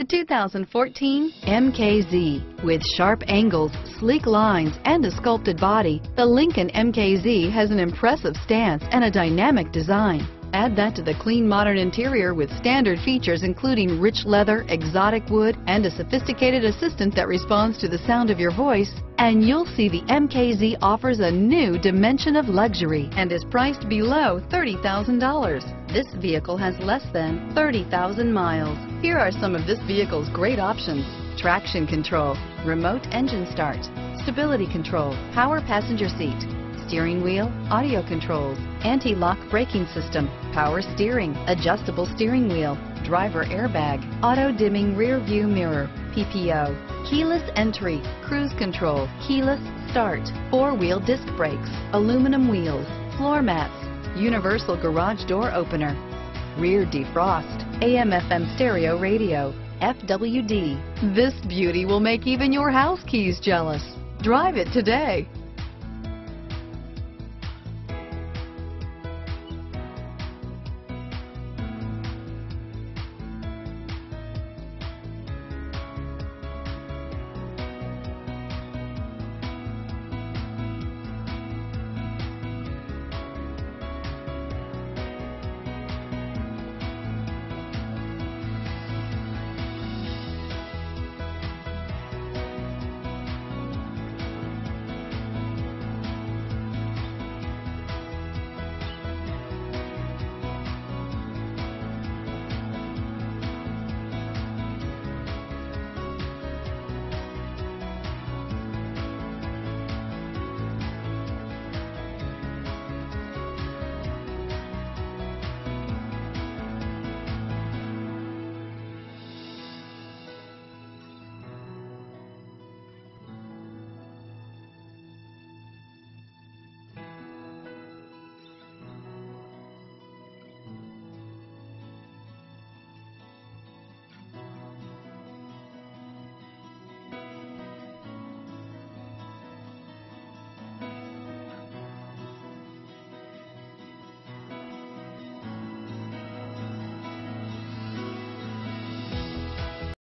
The 2014 MKZ. With sharp angles, sleek lines, and a sculpted body, the Lincoln MKZ has an impressive stance and a dynamic design. Add that to the clean modern interior with standard features including rich leather, exotic wood, and a sophisticated assistant that responds to the sound of your voice, and you'll see the MKZ offers a new dimension of luxury and is priced below $30,000. This vehicle has less than 30,000 miles. Here are some of this vehicle's great options: traction control, remote engine start, stability control, power passenger seat, steering wheel audio controls, anti-lock braking system, power steering, adjustable steering wheel, driver airbag, auto-dimming rear view mirror, PPO, keyless entry, cruise control, keyless start, four-wheel disc brakes, aluminum wheels, floor mats, universal garage door opener, rear defrost, AM/FM stereo radio, FWD. This beauty will make even your house keys jealous. Drive it today.